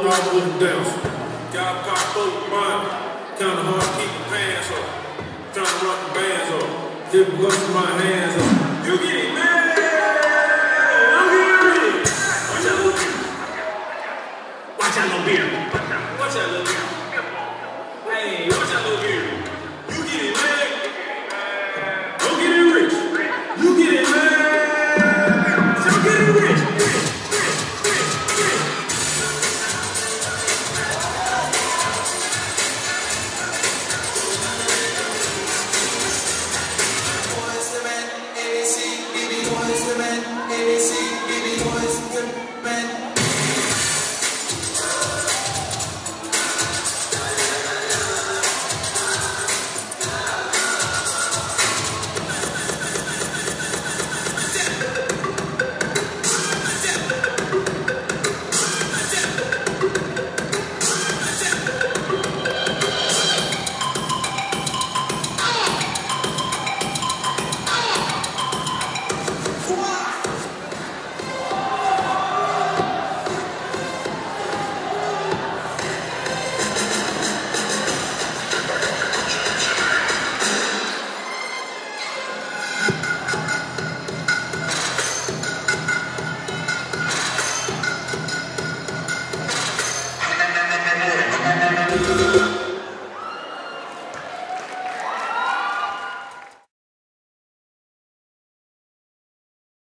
all with the dance. Got pop folk mind, kinda hard to keep the pants up. Trying to rock the bands up. Hit me up with my hands up. You get it, man! I'm getting ready. Watch out, little beer. Watch out, little beer. Watch out, little beer. Hey, watch out, little beer. You get it, man. Don't get it rich. You get it, man. Don't get it rich. ABC, BB boys, the men, ABC, BB boys, the men.